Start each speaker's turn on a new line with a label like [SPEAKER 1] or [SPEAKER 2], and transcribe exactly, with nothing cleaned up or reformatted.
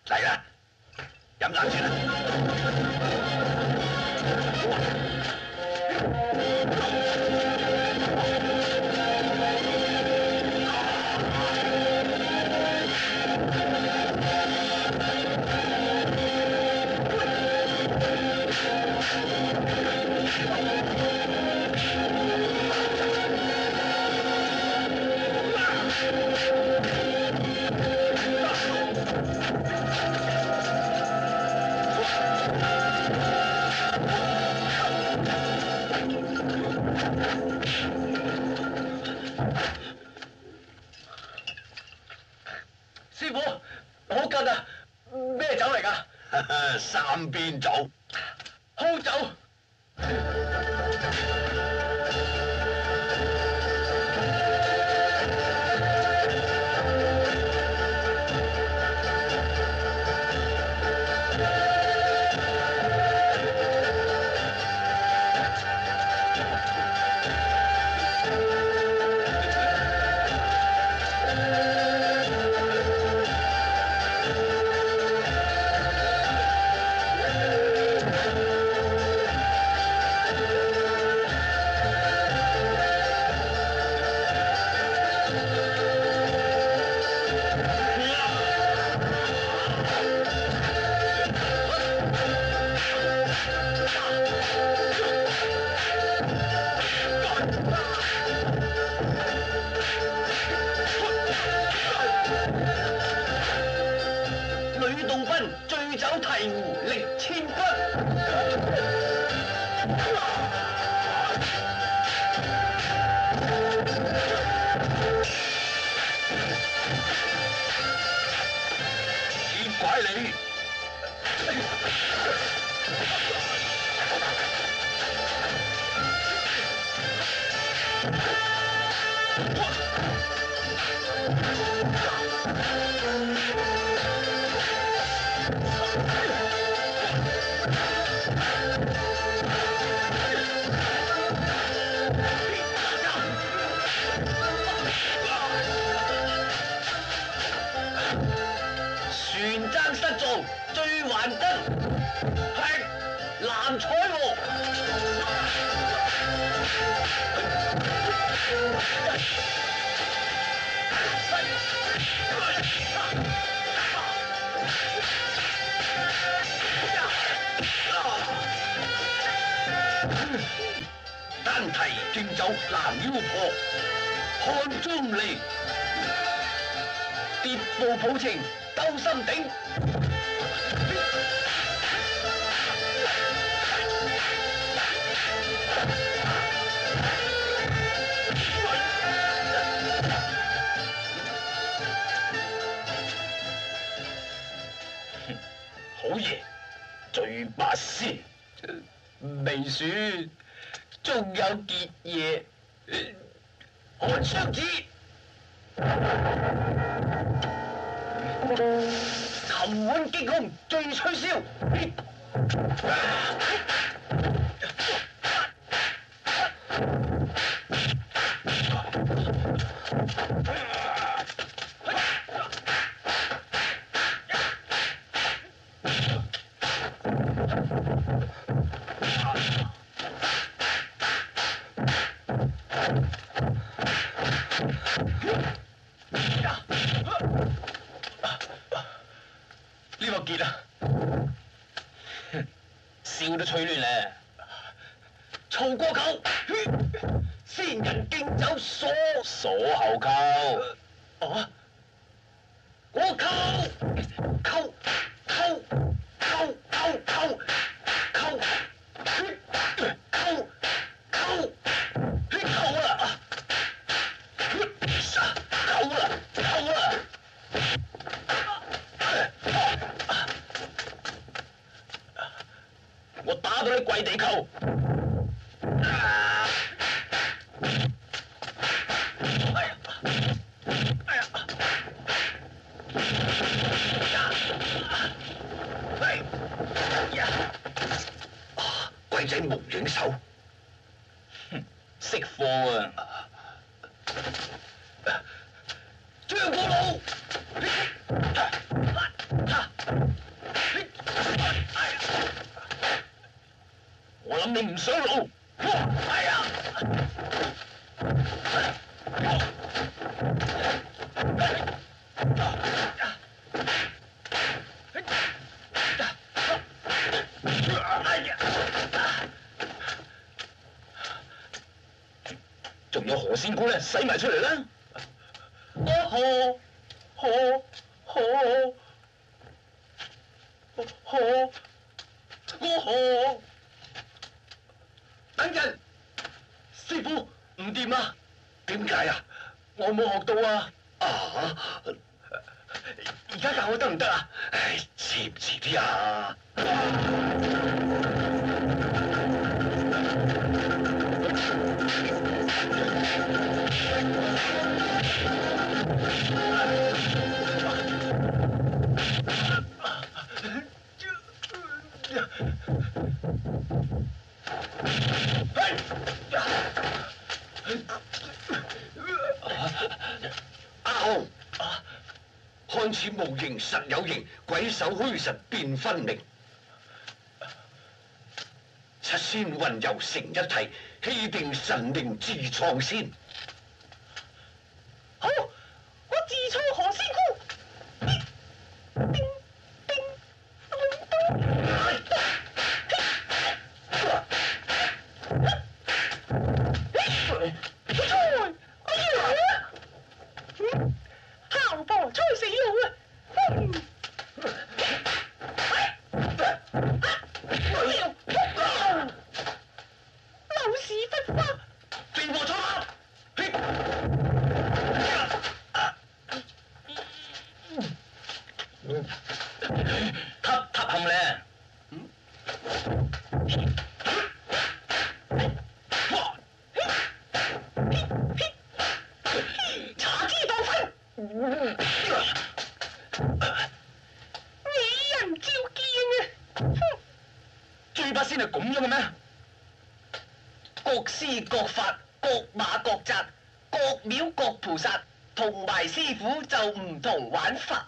[SPEAKER 1] 嚟啦，飲啖先啦。
[SPEAKER 2] 師傅，好近啊！咩酒嚟㗎？
[SPEAKER 1] 三邊酒，
[SPEAKER 2] 空酒。醉酒醍醐力千鈞。
[SPEAKER 1] 點解你？
[SPEAKER 2] 船爭失造，醉還真，吃難彩喎。
[SPEAKER 1] 單提敬酒攔妖婆，看中嚟，
[SPEAKER 2] 跌步抱情鬥心頂。
[SPEAKER 1] 好嘢，醉八仙。
[SPEAKER 2] 未算，仲有結嘢。看雙子，琴碗擊空醉吹簫。呢個結啊，笑都吹亂咧。曹過扣，先人敬酒鎖
[SPEAKER 1] 鎖後扣。
[SPEAKER 2] 啊！我扣扣扣扣扣扣扣扣扣扣啦！扣啦！扣啦！我打到你跪地扣！啊！哎呀！哎呀！呀！哎呀！啊！龜仔無影手，哼，識貨啊！張果老，哈哈！
[SPEAKER 1] 唔上路。哎呀！仲有何仙姑咧，使埋出嚟啦！
[SPEAKER 2] 何何何何我何？等陣，師傅唔掂啊！
[SPEAKER 1] 點解啊？
[SPEAKER 2] 我冇學到啊！
[SPEAKER 1] 啊！
[SPEAKER 2] 而家教我得唔得啊？
[SPEAKER 1] 唉，遲唔遲啲啊？阿豪，看似無形實有形，鬼手虛實變分明。七仙混揉成一體，氣定神靈自創先。
[SPEAKER 2] 好，我自創何仙姑。叮叮叮叮叮。校婆吹死路啊！老屎忽花，
[SPEAKER 1] 正貨錯。
[SPEAKER 2] 塔塔冚咧。茶之當分。美人照見啊！
[SPEAKER 1] 豬八仙係咁樣嘅咩？
[SPEAKER 2] 各師各法，各馬各扎，各廟各菩薩，同埋師傅就唔同玩法。